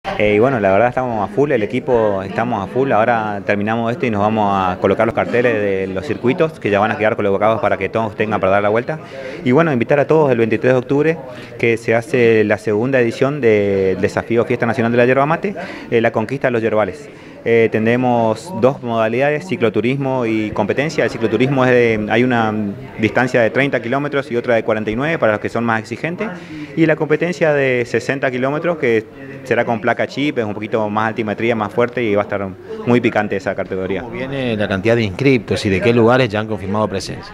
Y bueno, la verdad estamos a full, el equipo estamos a full, ahora terminamos esto y nos vamos a colocar los carteles de los circuitos que ya van a quedar colocados para que todos tengan para dar la vuelta. Y bueno, invitar a todos el 23 de octubre que se hace la segunda edición del desafío Fiesta Nacional de la Yerba Mate, la conquista de los yerbales. Tendremos dos modalidades, cicloturismo y competencia. El cicloturismo hay una distancia de 30 kilómetros y otra de 49 para los que son más exigentes, y la competencia de 60 kilómetros que será con placa chip, es un poquito más altimetría, más fuerte y va a estar muy picante esa categoría. ¿Cómo viene la cantidad de inscriptos y de qué lugares ya han confirmado presencia?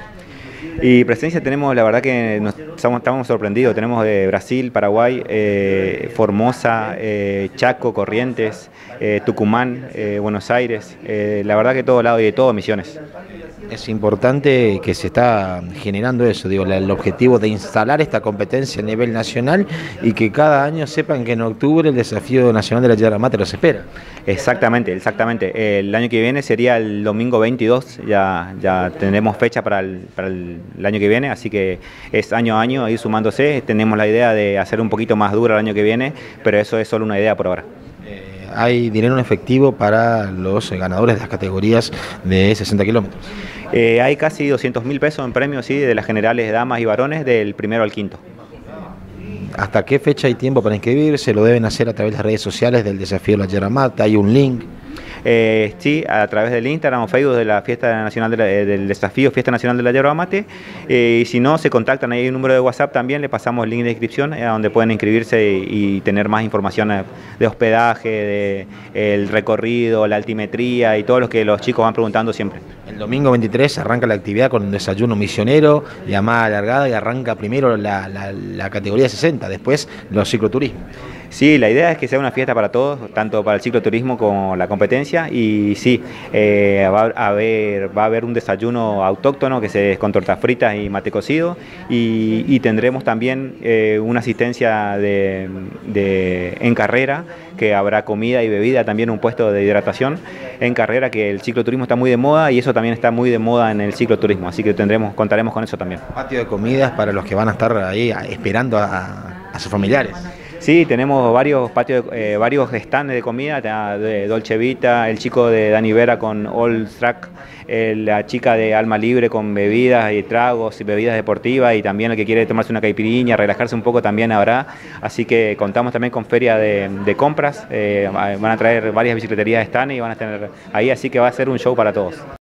Y presencia tenemos, la verdad que estamos sorprendidos, tenemos de Brasil, Paraguay, Formosa, Chaco, Corrientes, Tucumán, Buenos Aires, la verdad que todo lado y de todo Misiones. Es importante que se está generando eso, digo, el objetivo de instalar esta competencia a nivel nacional y que cada año sepan que en octubre el desafío nacional de la yerba mate los espera. Exactamente, exactamente. El año que viene sería el domingo 22, ya tendremos fecha para el año que viene, así que es año a año ir sumándose. Tenemos la idea de hacer un poquito más dura el año que viene, pero eso es solo una idea por ahora. Hay dinero en efectivo para los ganadores de las categorías de 60 kilómetros. Hay casi 200.000 pesos en premios, sí, de las generales damas y varones del primero al quinto. ¿Hasta qué fecha hay tiempo para inscribirse? ¿Lo deben hacer a través de las redes sociales del desafío de la yerba mate? ¿Hay un link? Sí, a través del Instagram o Facebook de la Fiesta Nacional del desafío Fiesta Nacional de la Yerba Mate, y si no, se contactan, ahí hay un número de WhatsApp también, le pasamos el link de inscripción donde pueden inscribirse y tener más información de hospedaje, el recorrido, la altimetría y todo lo que los chicos van preguntando siempre. El domingo 23 arranca la actividad con un desayuno misionero, llamada alargada, y arranca primero la categoría 60, después los cicloturismos. Sí, la idea es que sea una fiesta para todos, tanto para el cicloturismo como la competencia, y sí, va a haber un desayuno autóctono que es con tortas fritas y mate cocido, y tendremos también una asistencia en carrera, que habrá comida y bebida, también un puesto de hidratación en carrera, que el cicloturismo está muy de moda y eso también está muy de moda en el cicloturismo, así que contaremos con eso también. Patio de comidas para los que van a estar ahí esperando a sus familiares. Sí, tenemos varios patios, varios stands de comida, de Dolce Vita, el chico de Dani Vera con All Track, la chica de Alma Libre con bebidas y tragos y bebidas deportivas, y también el que quiere tomarse una caipirinha, relajarse un poco también habrá, así que contamos también con feria de compras, van a traer varias bicicleterías de stand y van a tener ahí, así que va a ser un show para todos.